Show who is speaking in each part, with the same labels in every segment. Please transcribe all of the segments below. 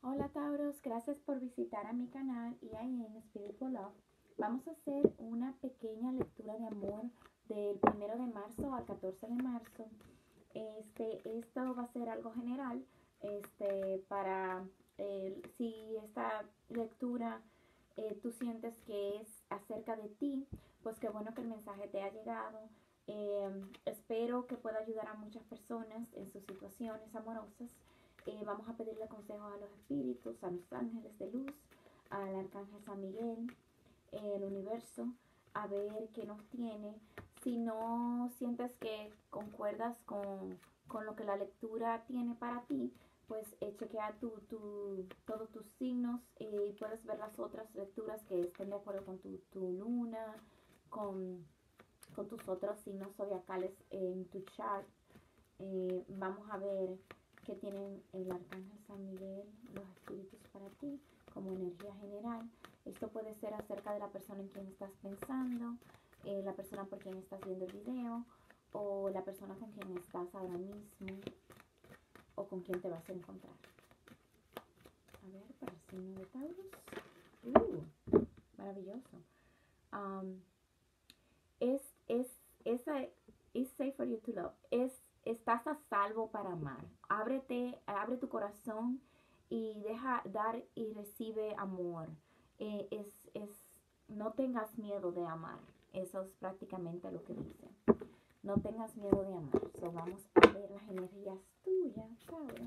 Speaker 1: Hola Tauros, gracias por visitar a mi canal y ahí en Spiritual Love. Vamos a hacer una pequeña lectura de amor del 1 de marzo al 14 de marzo. Esto va a ser algo general, para si esta lectura tú sientes que es acerca de ti, pues qué bueno que el mensaje te ha llegado. Espero que pueda ayudar a muchas personas en sus situaciones amorosas. Vamos a pedirle consejos a los espíritus, a los ángeles de luz, al arcángel San Miguel, el universo, a ver qué nos tiene. Si no sientes que concuerdas con lo que la lectura tiene para ti, pues chequea todos tus signos y puedes ver las otras lecturas que estén de acuerdo con tu luna, con, con tus otros signos zodiacales en tu chart. Vamos a ver qué tienen el arcángel San Miguel, los espíritus para ti, como energía general. Esto puede ser acerca de la persona en quien estás pensando, la persona por quien estás viendo el video, o la persona con quien estás ahora mismo, o con quien te vas a encontrar. A ver, para el signo de Taurus. Maravilloso. Um, es, es, esa, is safe for you to love. Estás a salvo para amar. Abre tu corazón y deja dar y recibe amor. Eh, es, es, no tengas miedo de amar. Eso es prácticamente lo que dice. No tengas miedo de amar. So, vamos a ver las energías tuyas, ¿sabes?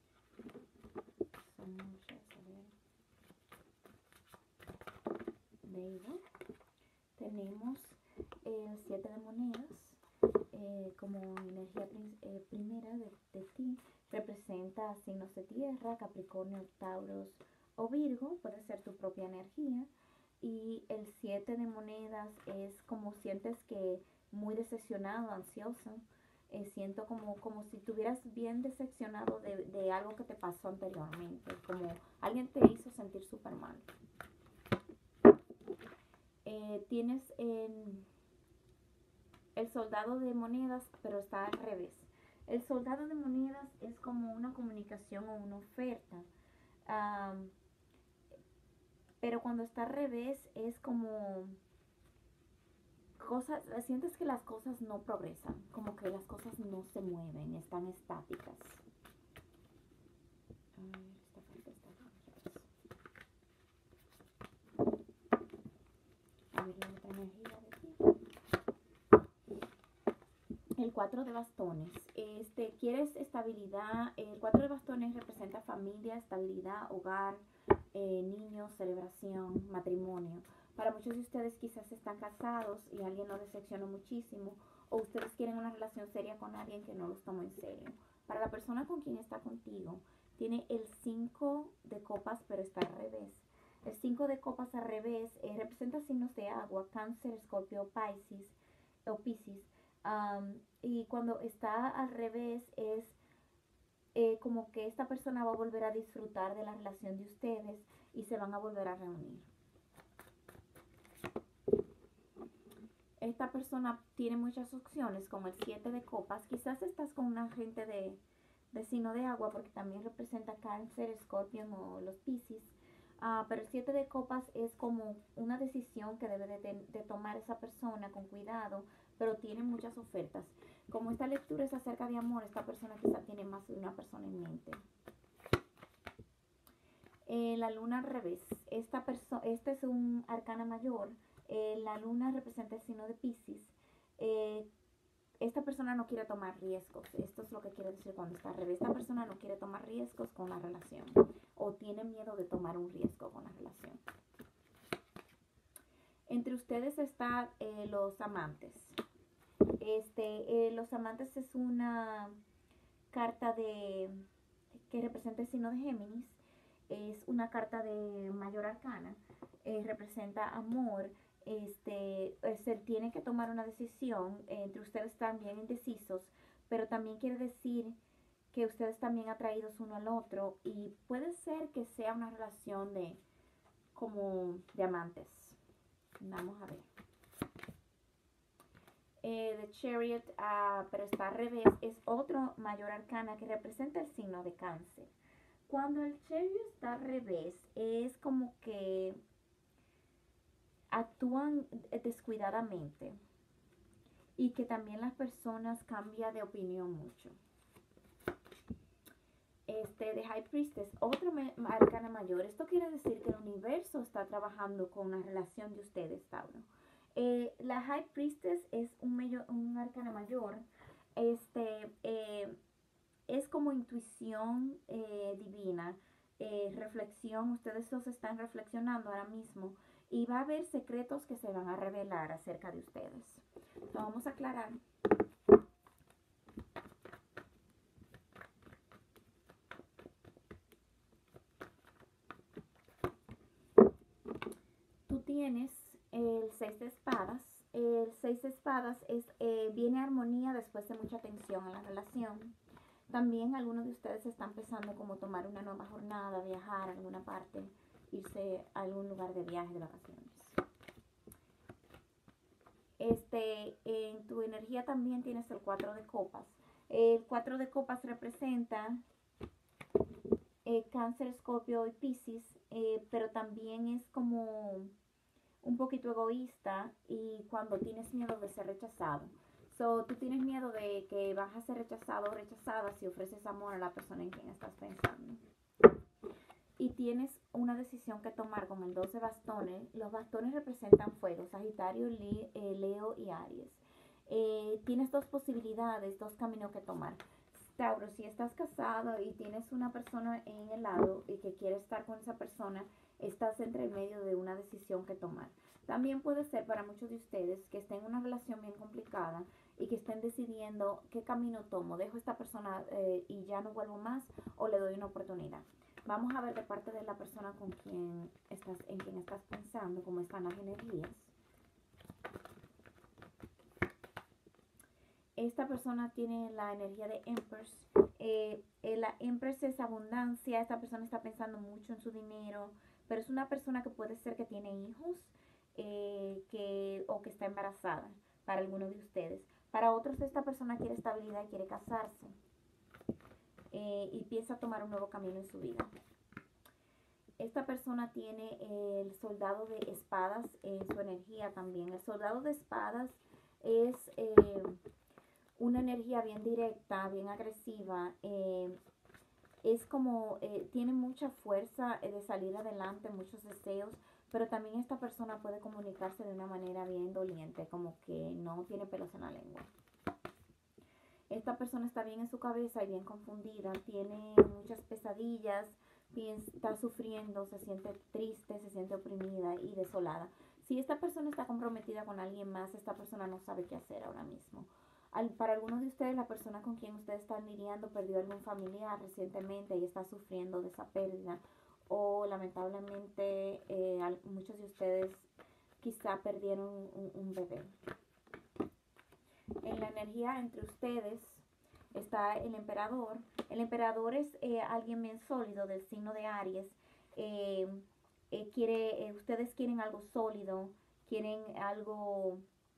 Speaker 1: Son muchas, a ver. Luego tenemos el 7 de monedas. Como energía primera de ti, representa signos de tierra, Capricornio, Tauros o Virgo, puede ser tu propia energía. Y el 7 de monedas es como sientes que muy decepcionado, ansioso. Siento como si estuvieras bien decepcionado de algo que te pasó anteriormente, como alguien te hizo sentir súper mal. Tienes el soldado de monedas, pero está al revés. El soldado de monedas es como una comunicación o una oferta. Um, pero cuando está al revés es como cosas, sientes que las cosas no progresan, como que las cosas no se mueven, están estáticas. A ver, esta parte está al revés. A ver la otra energía de ti. El 4 de bastones. ¿Quieres estabilidad? El 4 de bastones representa familia, estabilidad, hogar, niños, celebración, matrimonio. Para muchos de ustedes quizás están casados y alguien los decepcionó muchísimo, o ustedes quieren una relación seria con alguien que no los tomó en serio. Para la persona con quien está contigo, tiene el 5 de copas, pero está al revés. El 5 de copas al revés representa signos de agua, Cáncer, Escorpio, Piscis. Y cuando está al revés es como que esta persona va a volver a disfrutar de la relación de ustedes y se van a volver a reunir. Esta persona tiene muchas opciones, como el 7 de copas. Quizás estás con una gente de signo de agua, porque también representa Cáncer, Escorpio o los Piscis. Pero el 7 de copas es como una decisión que debe de tomar esa persona con cuidado, pero tiene muchas ofertas. Como esta lectura es acerca de amor, esta persona quizá tiene más de una persona en mente. La luna al revés. Este es un arcana mayor. La luna representa el signo de Piscis. Esta persona no quiere tomar riesgos. Esto es lo que quiere decir cuando está al revés. Esta persona no quiere tomar riesgos con la relación, o tiene miedo de tomar un riesgo con la relación. Entre ustedes están los amantes. Los amantes es una carta que representa el signo de Géminis. Es una carta de mayor arcana. Representa amor. Se tiene que tomar una decisión. Entre ustedes están bien indecisos, pero también quiere decir que ustedes también atraídos uno al otro, y puede ser que sea una relación como de amantes. Vamos a ver. The Chariot, pero está al revés, es otro mayor arcana que representa el signo de Cáncer. Cuando el Chariot está al revés, es como que actúan descuidadamente y que también las personas cambian de opinión mucho. De High Priestess, otra arcana mayor. Esto quiere decir que el universo está trabajando con la relación de ustedes, Tauro. La High Priestess es un arcana mayor. Es como intuición divina, reflexión. Ustedes dos están reflexionando ahora mismo y va a haber secretos que se van a revelar acerca de ustedes. Lo vamos a aclarar. Tú tienes el 6 de espadas. El 6 de espadas viene armonía después de mucha tensión en la relación. También algunos de ustedes están pensando como tomar una nueva jornada, viajar a alguna parte, irse a algún lugar de viaje, de vacaciones. En tu energía también tienes el 4 de copas. El 4 de copas representa Cáncer, Escorpio y Piscis, pero también es como un poquito egoísta y cuando tienes miedo de ser rechazado. Tú tienes miedo de que vas a ser rechazado o rechazada si ofreces amor a la persona en quien estás pensando. Y tienes una decisión que tomar con el 12 bastones. Los bastones representan fuego, Sagitario, Leo y Aries. Tienes dos posibilidades, dos caminos que tomar. Tauro, si estás casado y tienes una persona en el lado y que quiere estar con esa persona, estás entre el medio de una decisión que tomar. También puede ser para muchos de ustedes que estén en una relación bien complicada y que estén decidiendo qué camino tomo, dejo a esta persona y ya no vuelvo más o le doy una oportunidad. Vamos a ver de parte de la persona en quien estás pensando cómo están las energías. Esta persona tiene la energía de Empress. La Empress es abundancia. Esta persona está pensando mucho en su dinero, pero es una persona que puede ser que tiene hijos o que está embarazada para algunos de ustedes. Para otros, esta persona quiere estabilidad y quiere casarse y piensa tomar un nuevo camino en su vida. Esta persona tiene el soldado de espadas en su energía también. El soldado de espadas es una energía bien directa, bien agresiva. Es como, tiene mucha fuerza de salir adelante, muchos deseos, pero también esta persona puede comunicarse de una manera bien doliente, como que no tiene pelos en la lengua. Esta persona está bien en su cabeza y bien confundida, tiene muchas pesadillas, está sufriendo, se siente triste, se siente oprimida y desolada. Si esta persona está comprometida con alguien más, esta persona no sabe qué hacer ahora mismo. Para algunos de ustedes, la persona con quien ustedes están lidiando perdió algún familiar recientemente y está sufriendo de esa pérdida. O lamentablemente muchos de ustedes quizá perdieron un bebé. En la energía entre ustedes está el emperador. El emperador es alguien bien sólido del signo de Aries. Ustedes quieren algo sólido, quieren algo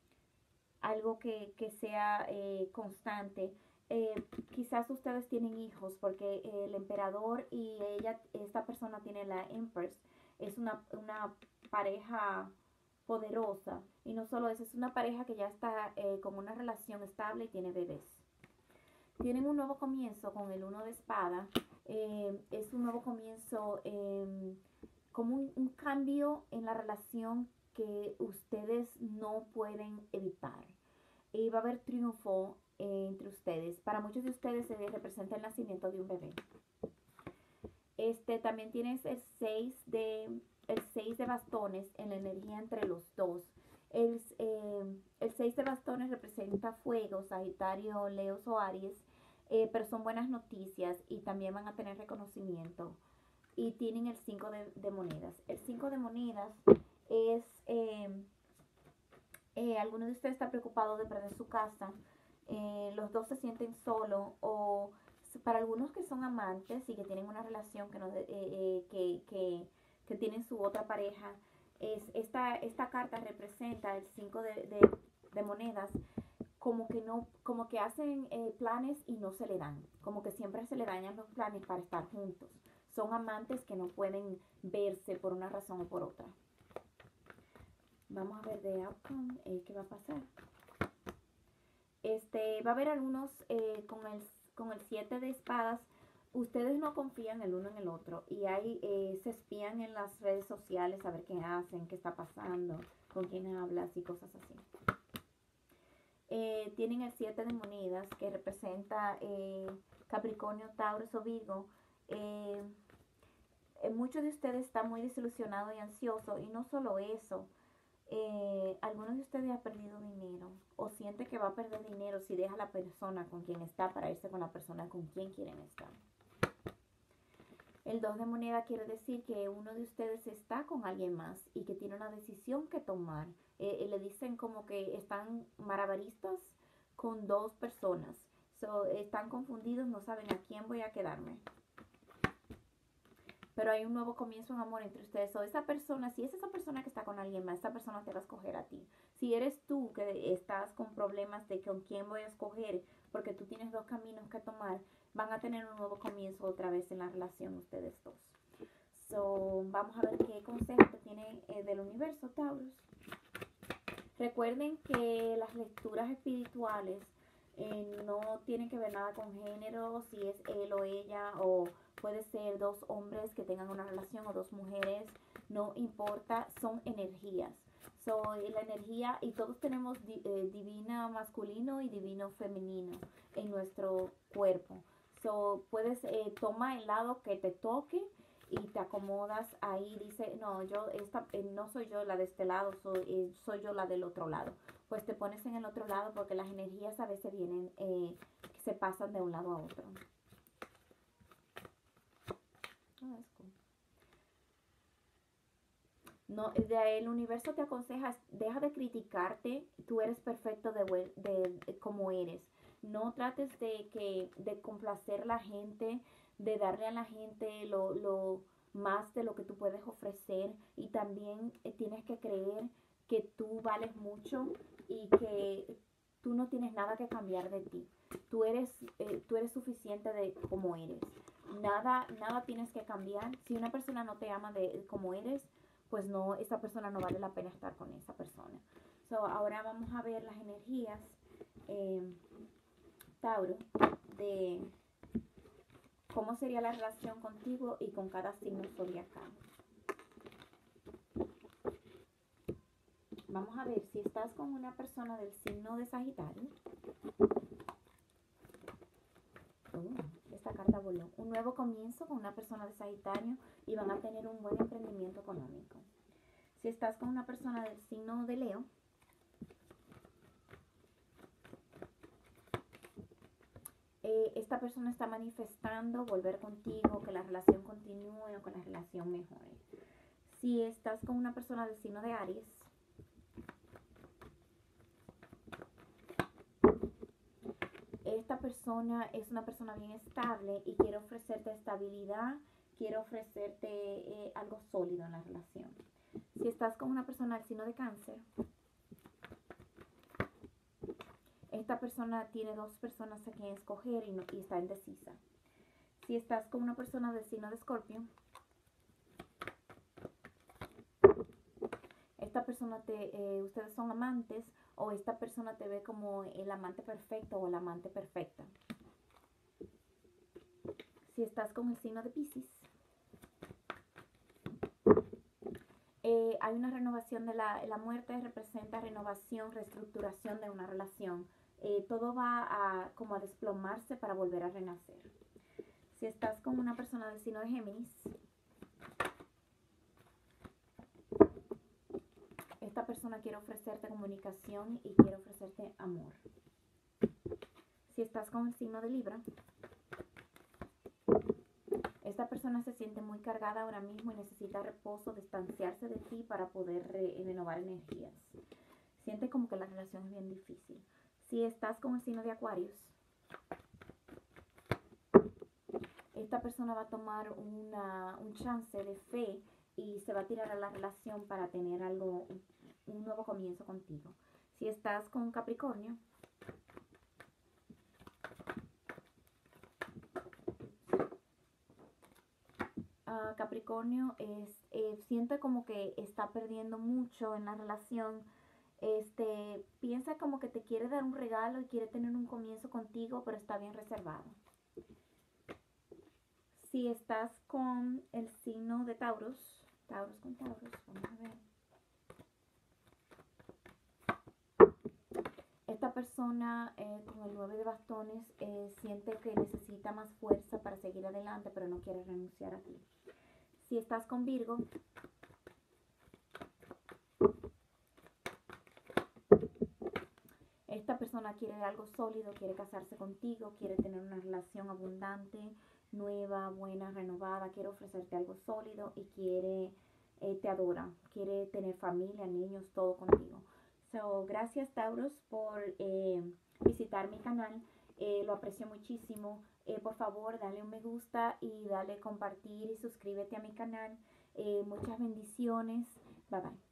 Speaker 1: que sea constante. Quizás ustedes tienen hijos porque el emperador y esta persona tiene la Empress. Es una pareja poderosa y no solo eso, es una pareja que ya está con una relación estable y tiene bebés. Tienen un nuevo comienzo con el 1 de espada. Es un nuevo comienzo, como un cambio en la relación que ustedes no pueden evitar. Y va a haber triunfo entre ustedes. Para muchos de ustedes se representa el nacimiento de un bebé. También tienes el 6 de bastones en la energía entre los dos. El 6 de bastones representa fuego, Sagitario, Leo o Aries, pero son buenas noticias y también van a tener reconocimiento. Y tienen el 5 de monedas. El 5 de monedas es, alguno de ustedes está preocupado de perder su casa, los dos se sienten solos, o para algunos que son amantes y que tienen una relación que tienen su otra pareja, esta carta representa el 5 de monedas, como que hacen planes y no se le dan, como que siempre se le dañan los planes para estar juntos. son amantes que no pueden verse por una razón o por otra. Vamos a ver de outcome, qué va a pasar. Va a haber algunos con el 7 de espadas. Ustedes no confían el uno en el otro y ahí se espían en las redes sociales a ver qué hacen, qué está pasando, con quién hablas y cosas así. Tienen el 7 de monedas que representa Capricornio, Tauro o Virgo. Muchos de ustedes están muy desilusionados y ansiosos, y no solo eso, algunos de ustedes han perdido dinero o siente que va a perder dinero si deja a la persona con quien está para irse con la persona con quien quieren estar. El 2 de moneda quiere decir que uno de ustedes está con alguien más y que tiene una decisión que tomar. Le dicen como que están malabaristas con dos personas. Están confundidos, no saben a quién voy a quedarme. Pero hay un nuevo comienzo en amor entre ustedes. Esa persona, si es esa persona que está con alguien más, esa persona te va a escoger a ti. Si eres tú que estás con problemas de con quién voy a escoger, porque tú tienes dos caminos que tomar, van a tener un nuevo comienzo otra vez en la relación ustedes dos. Vamos a ver qué consejo te tiene del universo, Taurus. Recuerden que las lecturas espirituales no tienen que ver nada con género, si es él o ella, o puede ser dos hombres que tengan una relación o dos mujeres, no importa, son energías. La energía, y todos tenemos divino masculino y divino femenino en nuestro cuerpo. Puedes tomar el lado que te toque y te acomodas ahí. Dice, no, no soy yo la de este lado, soy yo la del otro lado. Pues te pones en el otro lado porque las energías a veces vienen, se pasan de un lado a otro. No, el universo te aconseja, deja de criticarte, tú eres perfecto de como eres. No trates de complacer a la gente, de darle a la gente lo más de lo que tú puedes ofrecer, y también tienes que creer que tú vales mucho y que tú no tienes nada que cambiar de ti. Tú eres suficiente de como eres. Nada tienes que cambiar. Si una persona no te ama de como eres, pues no, esa persona no vale la pena estar con esa persona. Ahora vamos a ver las energías, Tauro, de cómo sería la relación contigo y con cada signo zodiacal. Vamos a ver si estás con una persona del signo de Sagitario. Esta carta voló. Un nuevo comienzo con una persona de Sagitario y van a tener un buen emprendimiento económico. Si estás con una persona del signo de Leo, esta persona está manifestando volver contigo, que la relación continúe o que la relación mejore. Si estás con una persona del signo de Aries, esta persona es una persona bien estable y quiere ofrecerte estabilidad, quiere ofrecerte algo sólido en la relación. Si estás con una persona del signo de Cáncer, esta persona tiene dos personas a quien escoger y está indecisa. Si estás con una persona del signo de Escorpio, esta persona ustedes son amantes, o esta persona te ve como el amante perfecto o la amante perfecta. Si estás con el signo de Piscis, hay una renovación de la muerte, representa renovación, reestructuración de una relación. Todo va como a desplomarse para volver a renacer. Si estás con una persona del signo de Géminis, esta persona quiere ofrecerte comunicación y quiere ofrecerte amor. Si estás con el signo de Libra, esta persona se siente muy cargada ahora mismo y necesita reposo, distanciarse de ti para poder renovar energías. Siente como que la relación es bien difícil. Si estás con el signo de Acuarios, esta persona va a tomar un chance de fe y se va a tirar a la relación para tener un nuevo comienzo contigo. Si estás con Capricornio, Capricornio siente como que está perdiendo mucho en la relación. Piensa como que te quiere dar un regalo y quiere tener un comienzo contigo, pero está bien reservado. Si estás con el signo de Taurus, Taurus con Taurus, vamos a ver. Esta persona con el 9 de bastones siente que necesita más fuerza para seguir adelante, pero no quiere renunciar a ti. Si estás con Virgo, esta persona quiere algo sólido, quiere casarse contigo, quiere tener una relación abundante, nueva, buena, renovada, quiere ofrecerte algo sólido y te adora, quiere tener familia, niños, todo contigo. Gracias Taurus por visitar mi canal, lo aprecio muchísimo. Por favor, dale un me gusta y dale compartir y suscríbete a mi canal. Muchas bendiciones. Bye bye.